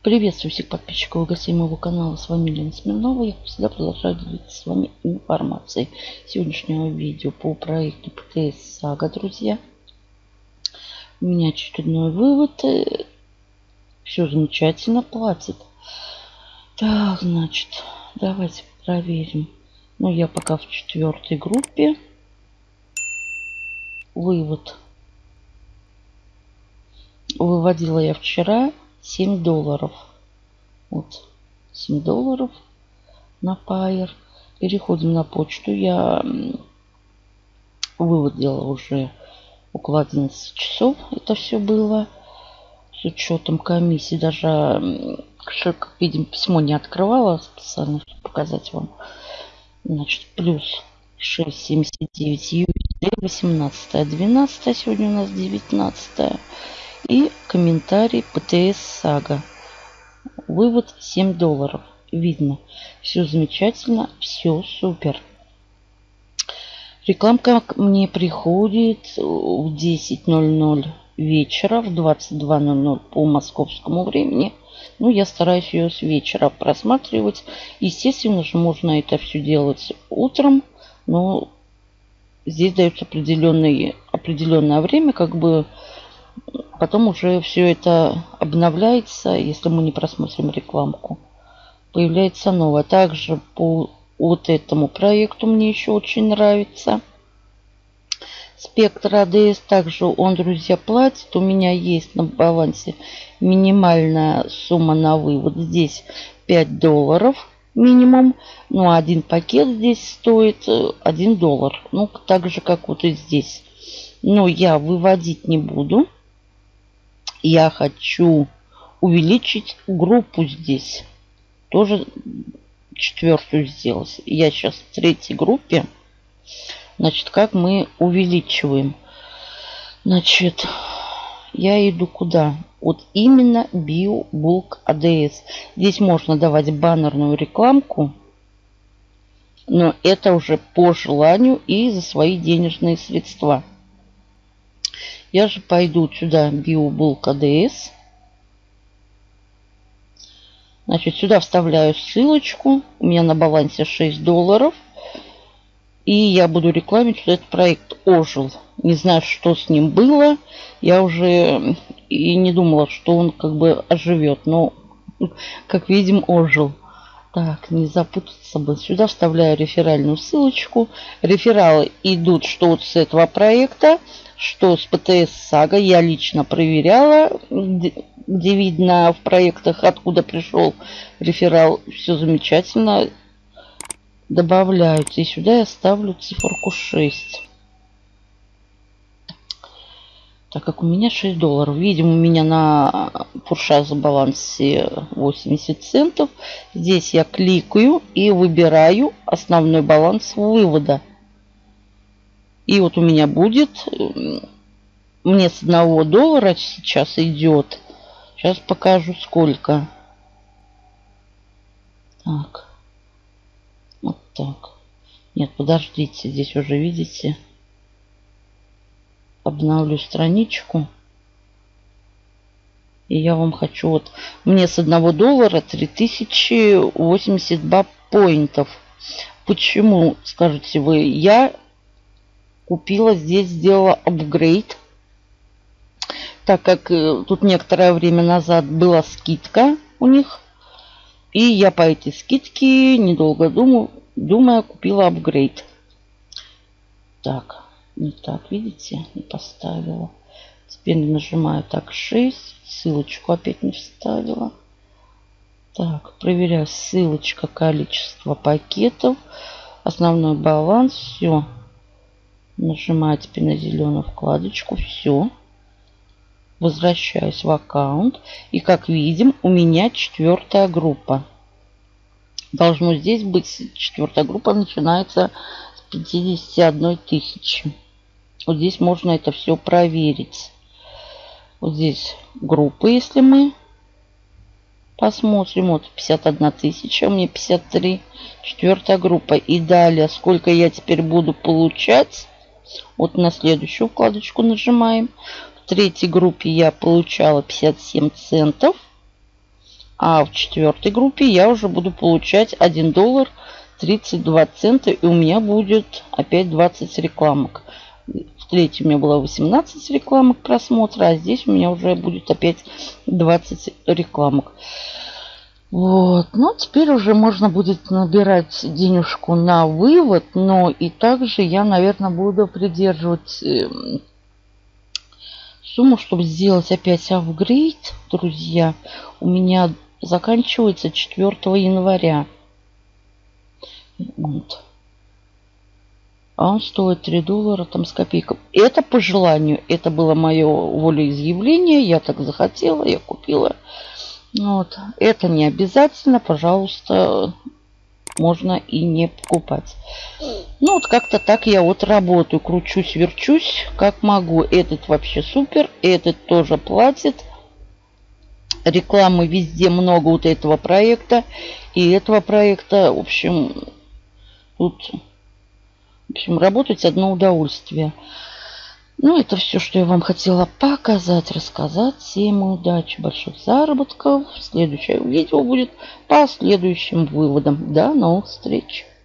Приветствую всех подписчиков и гостей моего канала. С вами Елена Смирнова. Я всегда продолжаю делиться с вами информацией сегодняшнего видео по проекту ПТС Сага, друзья. У меня очередной вывод. Все замечательно, платит. Так, значит, давайте проверим. Ну, я пока в 4-й группе. Вывод. Выводила я вчера $7. Вот, $7 на Payeer. Переходим на почту. Я вывод делала уже около 11 часов. Это все было. С учетом комиссии. Даже, как видим, письмо не открывала специально, чтобы показать вам. Значит, плюс 6,79 USD, 18-12. Сегодня у нас 19. И комментарий ПТС Сага. Вывод $7. Видно. Все замечательно. Все супер. Рекламка мне приходит в 10:00 вечера, в 22:00 по московскому времени. Ну, я стараюсь ее с вечера просматривать. Естественно же, можно это все делать утром. Но здесь дается определенное время, как бы. Потом уже все это обновляется, если мы не просмотрим рекламку. Появляется новое. Также по вот этому проекту мне еще очень нравится. Спектр АДС. Также он, друзья, платит. У меня есть на балансе минимальная сумма на вывод. Здесь $5 минимум. Ну, один пакет здесь стоит $1. Ну, так же, как вот и здесь. Но я выводить не буду. Я хочу увеличить группу здесь. Тоже 4-ю сделать. Я сейчас в 3-й группе. Значит, как мы увеличиваем? Значит, я иду куда? Вот именно BioBulk ADS. Здесь можно давать баннерную рекламку. Но это уже по желанию и за свои денежные средства. Я же пойду сюда, BioBulk ADS. Значит, сюда вставляю ссылочку. У меня на балансе $6. И я буду рекламить, что этот проект ожил. Не знаю, что с ним было. Я уже и не думала, что он как бы оживет. Но, как видим, ожил. Так, не запутаться бы. Сюда вставляю реферальную ссылочку. Рефералы идут что вот с этого проекта, что с ПТС Сага. Я лично проверяла, где видно в проектах, откуда пришел реферал. Все замечательно. Добавляются. И сюда я ставлю циферку 6. Так как у меня $6. Видим, у меня на Пуршаз балансе 80 центов. Здесь я кликаю и выбираю основной баланс вывода. И вот у меня будет, мне с $1 сейчас идет. Сейчас покажу сколько. Так. Вот так. Нет, подождите, здесь уже видите. Обновлю страничку. И я вам хочу вот... Мне с $1 3082 поинтов. Почему, скажете вы? Я купила здесь, сделала апгрейд. Так как тут некоторое время назад была скидка у них. И я по этой скидке, недолго думая, купила апгрейд. Так, не так, видите, не поставила. Теперь нажимаю так 6. Ссылочку опять не вставила. Так, проверяю. Ссылочка, количество пакетов. Основной баланс. Все. Нажимаю теперь на зеленую вкладочку. Все. Возвращаюсь в аккаунт. И как видим, у меня 4-я группа. Должно здесь быть 4-я группа. Начинается с 51 тысячи. Вот здесь можно это все проверить. Вот здесь группы, если мы посмотрим. Вот 51 тысяча, у меня 53. 4-я группа. И далее, сколько я теперь буду получать. Вот на следующую вкладочку нажимаем. В 3-й группе я получала 57 центов. А в четвертой группе я уже буду получать 1 доллар 32 цента. И у меня будет опять 20 рекламок. В третьей у меня было 18 рекламок просмотра, а здесь у меня уже будет опять 20 рекламок. Вот. Ну, теперь уже можно будет набирать денежку на вывод, но и также я, наверное, буду придерживать сумму, чтобы сделать опять апгрейд, друзья. У меня заканчивается 4 января. Вот. А он стоит 3 доллара там с копейкой. Это по желанию. Это было мое волеизъявление. Я так захотела, я купила. Вот. Это не обязательно. Пожалуйста, можно и не покупать. Ну, вот как-то так я вот работаю. Кручусь, верчусь, как могу. Этот вообще супер. Этот тоже платит. Рекламы везде много вот этого проекта. И этого проекта, в общем, тут... В общем, работать одно удовольствие. Ну, это все, что я вам хотела показать, рассказать. Всем удачи, больших заработков. Следующее видео будет по следующим выводам. До новых встреч.